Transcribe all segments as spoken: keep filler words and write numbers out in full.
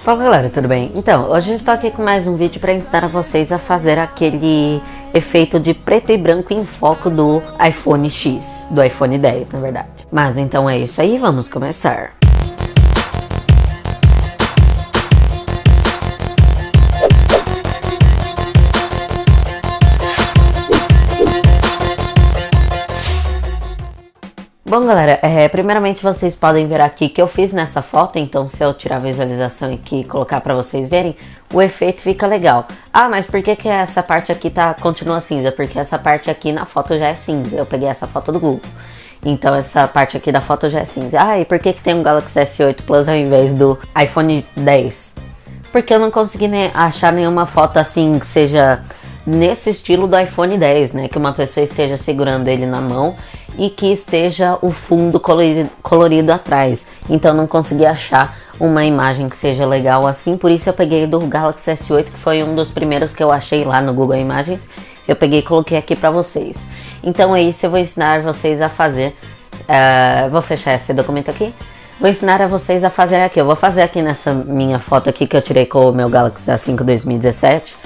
Fala galera, tudo bem? Então, hoje eu estou aqui com mais um vídeo para ensinar a vocês a fazer aquele efeito de preto e branco em foco do iPhone X, do iPhone dez na verdade. Mas então é isso aí, vamos começar. Bom galera, é, primeiramente vocês podem ver aqui que eu fiz nessa foto, então se eu tirar a visualização aqui e colocar para vocês verem, o efeito fica legal. Ah, mas por que que essa parte aqui tá, continua cinza? Porque essa parte aqui na foto já é cinza, eu peguei essa foto do Google. Então essa parte aqui da foto já é cinza. Ah, e por que que tem um Galaxy S oito Plus ao invés do iPhone dez? Porque eu não consegui nem achar nenhuma foto assim que seja nesse estilo do iPhone dez, né? Que uma pessoa esteja segurando ele na mão e que esteja o fundo colorido, colorido atrás. Então não consegui achar uma imagem que seja legal assim, por isso eu peguei do Galaxy S oito, que foi um dos primeiros que eu achei lá no Google Imagens. Eu peguei e coloquei aqui pra vocês. Então é isso, eu vou ensinar vocês a fazer. Uh, vou fechar esse documento aqui. Vou ensinar a vocês a fazer aqui. Eu vou fazer aqui nessa minha foto aqui que eu tirei com o meu Galaxy A cinco dois mil e dezessete.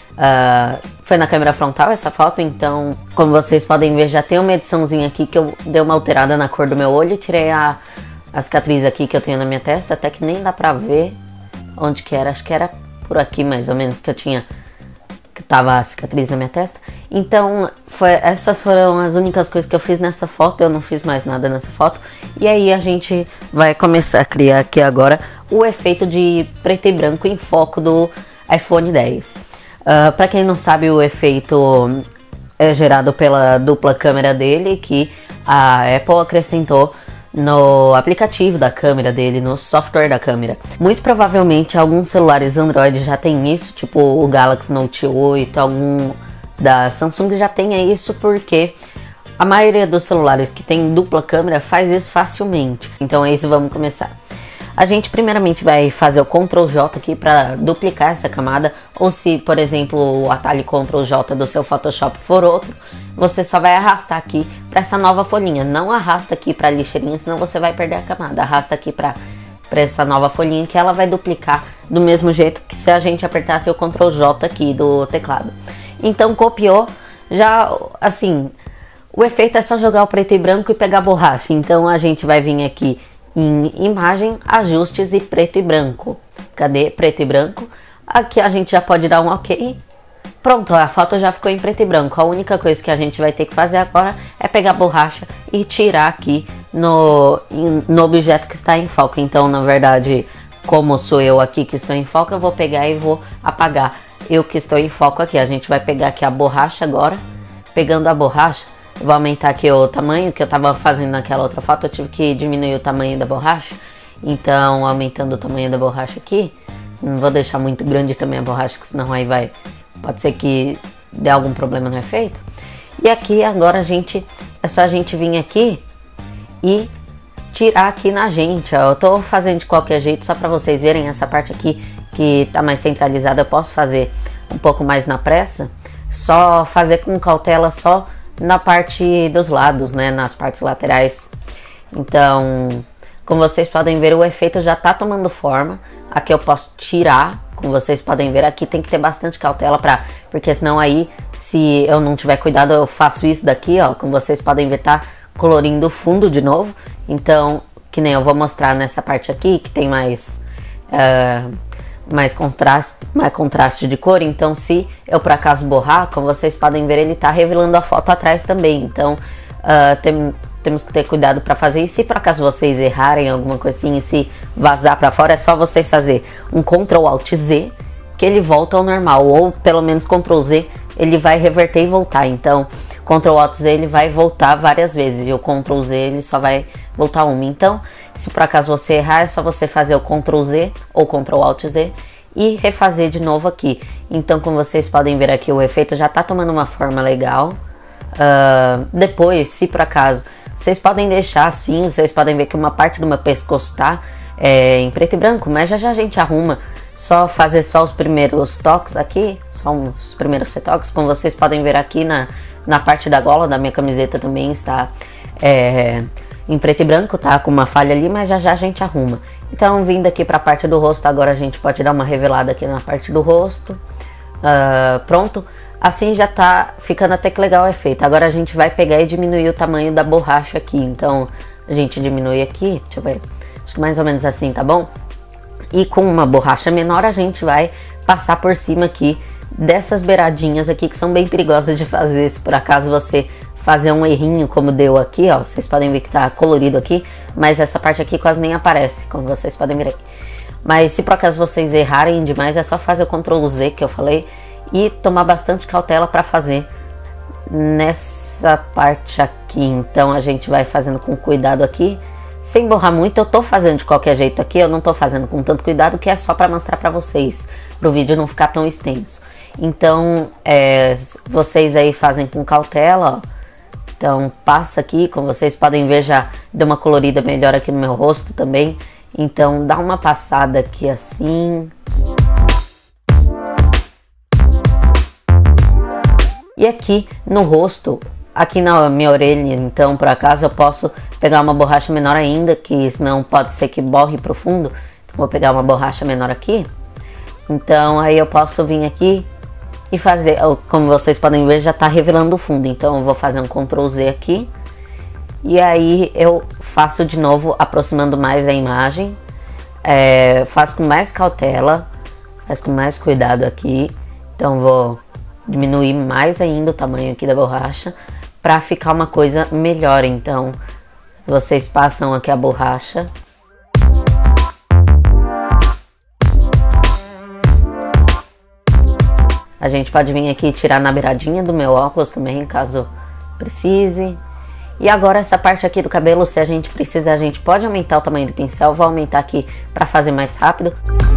Uh, foi na câmera frontal essa foto, então como vocês podem ver já tem uma ediçãozinha aqui que eu dei uma alterada na cor do meu olho e tirei a, a cicatriz aqui que eu tenho na minha testa, até que nem dá pra ver onde que era, acho que era por aqui mais ou menos que eu tinha, que tava a cicatriz na minha testa. Então foi, essas foram as únicas coisas que eu fiz nessa foto, eu não fiz mais nada nessa foto. E aí a gente vai começar a criar aqui agora o efeito de preto e branco em foco do iPhone dez. Uh, para quem não sabe, o efeito é gerado pela dupla câmera dele, que a Apple acrescentou no aplicativo da câmera dele, no software da câmera. Muito provavelmente alguns celulares Android já tem isso, tipo o Galaxy Note oito, algum da Samsung já tem isso, porque a maioria dos celulares que tem dupla câmera faz isso facilmente. Então é isso, vamos começar. A gente primeiramente vai fazer o control J aqui para duplicar essa camada, ou se, por exemplo, o atalho control J do seu Photoshop for outro, você só vai arrastar aqui para essa nova folhinha. Não arrasta aqui para a lixeirinha, senão você vai perder a camada. Arrasta aqui para essa nova folhinha que ela vai duplicar do mesmo jeito que se a gente apertasse o control J aqui do teclado. Então copiou, já assim, o efeito é só jogar o preto e branco e pegar a borracha. Então a gente vai vir aqui em imagem, ajustes e preto e branco. Cadê preto e branco? Aqui a gente já pode dar um ok. Pronto, a foto já ficou em preto e branco. A única coisa que a gente vai ter que fazer agora é pegar a borracha e tirar aqui no, no objeto que está em foco. Então, na verdade, como sou eu aqui que estou em foco, eu vou pegar e vou apagar eu que estou em foco aqui. A gente vai pegar aqui a borracha agora. Pegando a borracha, eu vou aumentar aqui o tamanho que eu tava fazendo naquela outra foto. Eu tive que diminuir o tamanho da borracha. Então, aumentando o tamanho da borracha aqui. Não vou deixar muito grande também a borracha, que senão aí vai... Pode ser que dê algum problema no efeito. E aqui agora a gente... É só a gente vir aqui e tirar aqui na gente. Ó. Eu tô fazendo de qualquer jeito, só pra vocês verem essa parte aqui que tá mais centralizada. Eu posso fazer um pouco mais na pressa. Só fazer com cautela só na parte dos lados, né, nas partes laterais. Então, como vocês podem ver, o efeito já tá tomando forma. Aqui eu posso tirar, como vocês podem ver, aqui tem que ter bastante cautela para, porque senão aí, se eu não tiver cuidado, eu faço isso daqui, ó, como vocês podem ver, tá colorindo o fundo de novo. Então, que nem eu vou mostrar nessa parte aqui, que tem mais uh, mais contraste, mais contraste de cor. Então se eu por acaso borrar, como vocês podem ver, ele tá revelando a foto atrás também. Então uh, tem, temos que ter cuidado para fazer. E se por acaso vocês errarem alguma coisinha e se vazar para fora, é só vocês fazer um control alt Z que ele volta ao normal, ou pelo menos control Z ele vai reverter e voltar. Então control alt Z ele vai voltar várias vezes e o control Z ele só vai voltar uma. Então se por acaso você errar, é só você fazer o control Z ou control alt Z e refazer de novo aqui. Então, como vocês podem ver aqui, o efeito já tá tomando uma forma legal. Uh, depois, se por acaso, vocês podem deixar assim, vocês podem ver que uma parte do meu pescoço tá é, em preto e branco, mas já já a gente arruma. Só fazer só os primeiros toques aqui, só os primeiros toques, como vocês podem ver aqui na, na parte da gola da minha camiseta também está... É, em preto e branco, tá? Com uma falha ali, mas já já a gente arruma. Então, vindo aqui para a parte do rosto, agora a gente pode dar uma revelada aqui na parte do rosto. Uh, pronto. Assim já tá ficando até que legal o efeito. Agora a gente vai pegar e diminuir o tamanho da borracha aqui. Então, a gente diminui aqui, deixa eu ver, acho que mais ou menos assim, tá bom? E com uma borracha menor, a gente vai passar por cima aqui dessas beiradinhas aqui, que são bem perigosas de fazer. Se por acaso você fazer um errinho como deu aqui, ó, vocês podem ver que tá colorido aqui, mas essa parte aqui quase nem aparece, como vocês podem ver aqui. Mas se por acaso vocês errarem demais, é só fazer o control Z que eu falei e tomar bastante cautela para fazer nessa parte aqui. Então a gente vai fazendo com cuidado aqui, sem borrar muito. Eu tô fazendo de qualquer jeito aqui, eu não tô fazendo com tanto cuidado, que é só para mostrar para vocês, para o vídeo não ficar tão extenso. Então é, vocês aí fazem com cautela, ó. Então passa aqui, como vocês podem ver, já deu uma colorida melhor aqui no meu rosto também. Então dá uma passada aqui assim. E aqui no rosto, aqui na minha orelha, então por acaso eu posso pegar uma borracha menor ainda, que senão pode ser que borre profundo. Então vou pegar uma borracha menor aqui. Então aí eu posso vir aqui e fazer, como vocês podem ver, já tá revelando o fundo. Então eu vou fazer um control Z aqui. E aí eu faço de novo, aproximando mais a imagem. É, faço com mais cautela, faço com mais cuidado aqui. Então vou diminuir mais ainda o tamanho aqui da borracha para ficar uma coisa melhor. Então vocês passam aqui a borracha. A gente pode vir aqui e tirar na beiradinha do meu óculos também, caso precise. E agora essa parte aqui do cabelo, se a gente precisar, a gente pode aumentar o tamanho do pincel. Vou aumentar aqui para fazer mais rápido.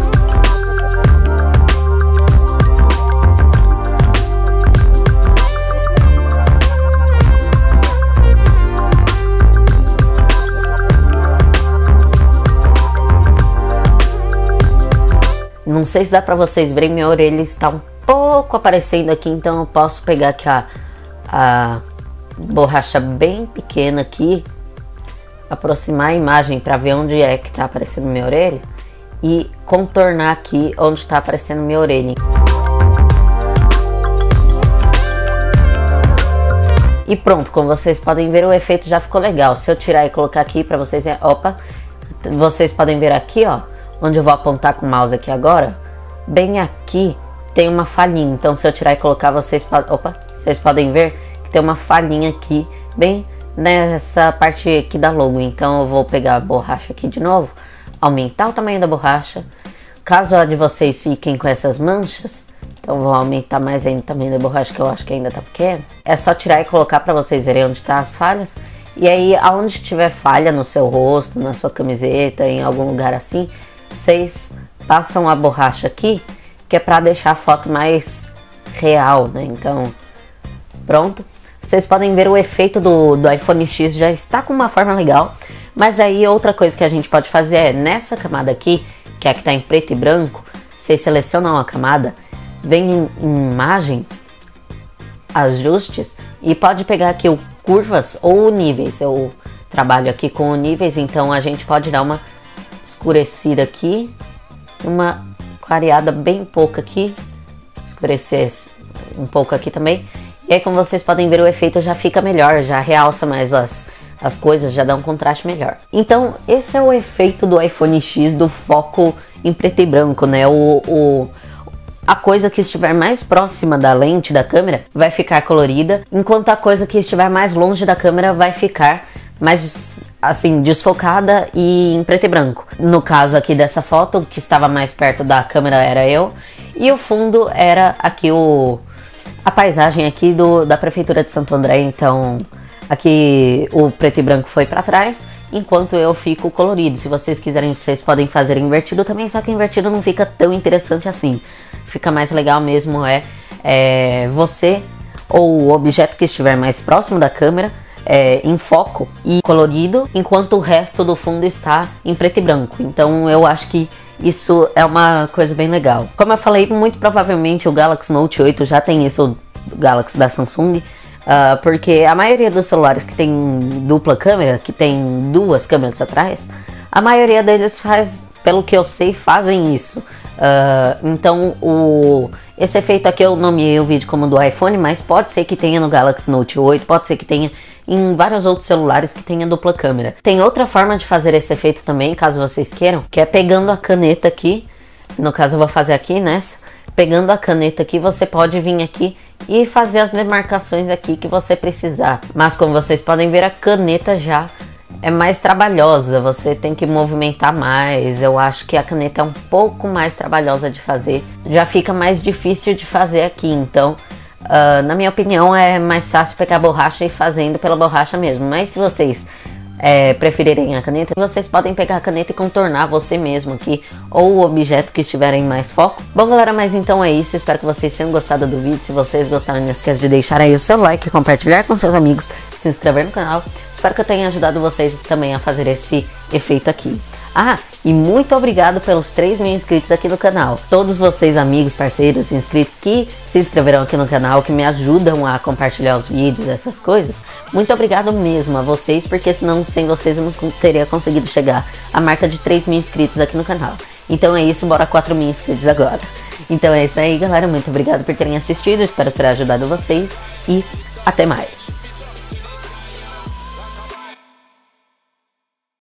Não sei se dá pra vocês verem, minha orelha está um pouco aparecendo aqui, então eu posso pegar aqui a, a borracha bem pequena aqui, aproximar a imagem para ver onde é que tá aparecendo minha orelha e contornar aqui onde está aparecendo minha orelha. E pronto, como vocês podem ver, o efeito já ficou legal. Se eu tirar e colocar aqui para vocês, opa, vocês podem ver aqui, ó, onde eu vou apontar com o mouse aqui agora, bem aqui tem uma falhinha. Então se eu tirar e colocar, vocês podem, opa, vocês podem ver que tem uma falhinha aqui, bem nessa parte aqui da logo. Então eu vou pegar a borracha aqui de novo, aumentar o tamanho da borracha. Caso a de vocês fiquem com essas manchas, então vou aumentar mais ainda o tamanho da borracha, que eu acho que ainda tá pequeno. É só tirar e colocar para vocês verem onde tá as falhas. E aí, aonde tiver falha no seu rosto, na sua camiseta, em algum lugar assim, vocês passam a borracha aqui, que é para deixar a foto mais real, né? Então, pronto. Vocês podem ver o efeito do, do iPhone X já está com uma forma legal. Mas aí outra coisa que a gente pode fazer é, nessa camada aqui, que é a que está em preto e branco, vocês selecionam a camada, vem em, em imagem, ajustes, e pode pegar aqui o curvas ou níveis. Eu trabalho aqui com níveis, então a gente pode dar uma escurecida aqui, uma clareada bem pouco aqui, escurecer um pouco aqui também. E aí, como vocês podem ver, o efeito já fica melhor, já realça mais as, as coisas, já dá um contraste melhor. Então esse é o efeito do iPhone X, do foco em preto e branco, né? O, o, a coisa que estiver mais próxima da lente da câmera vai ficar colorida, enquanto a coisa que estiver mais longe da câmera vai ficar mais assim, desfocada e em preto e branco. No caso aqui dessa foto, que estava mais perto da câmera era eu, e o fundo era aqui o a paisagem aqui do, da prefeitura de Santo André. Então aqui o preto e branco foi para trás, enquanto eu fico colorido. Se vocês quiserem, vocês podem fazer invertido também, só que invertido não fica tão interessante assim. Fica mais legal mesmo é, é você ou o objeto que estiver mais próximo da câmera É, em foco e colorido, enquanto o resto do fundo está em preto e branco. Então eu acho que isso é uma coisa bem legal. Como eu falei, muito provavelmente o Galaxy Note oito já tem isso, o Galaxy da Samsung, uh, porque a maioria dos celulares que tem dupla câmera, que tem duas câmeras atrás, A maioria deles faz, pelo que eu sei, fazem isso. Uh, então o, esse efeito aqui eu nomeei o vídeo como do iPhone, mas pode ser que tenha no Galaxy Note oito, pode ser que tenha em vários outros celulares que tenha dupla câmera. Tem outra forma de fazer esse efeito também, caso vocês queiram, que é pegando a caneta aqui, no caso eu vou fazer aqui nessa, pegando a caneta aqui, você pode vir aqui e fazer as demarcações aqui que você precisar. Mas como vocês podem ver, a caneta já é mais trabalhosa, você tem que movimentar mais. Eu acho que a caneta é um pouco mais trabalhosa de fazer, já fica mais difícil de fazer aqui. Então, uh, na minha opinião, é mais fácil pegar a borracha e ir fazendo pela borracha mesmo. Mas se vocês é, preferirem a caneta, vocês podem pegar a caneta e contornar você mesmo aqui, ou o objeto que estiver em mais foco. Bom galera, mas então é isso, espero que vocês tenham gostado do vídeo. Se vocês gostaram, não esqueça de deixar aí o seu like, compartilhar com seus amigos, se inscrever no canal. Espero que eu tenha ajudado vocês também a fazer esse efeito aqui. Ah, e muito obrigado pelos três mil inscritos aqui no canal. Todos vocês, amigos, parceiros, inscritos que se inscreveram aqui no canal, que me ajudam a compartilhar os vídeos, essas coisas. Muito obrigado mesmo a vocês, porque senão sem vocês eu não teria conseguido chegar à marca de três mil inscritos aqui no canal. Então é isso, bora quatro mil inscritos agora. Então é isso aí, galera. Muito obrigado por terem assistido, espero ter ajudado vocês e até mais.